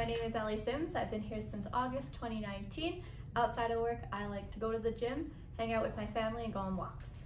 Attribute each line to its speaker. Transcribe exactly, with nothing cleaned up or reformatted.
Speaker 1: name is Ellie Sims. I've been here since August twenty nineteen. Outside of work, I like to go to the gym, hang out with my family, and go on walks.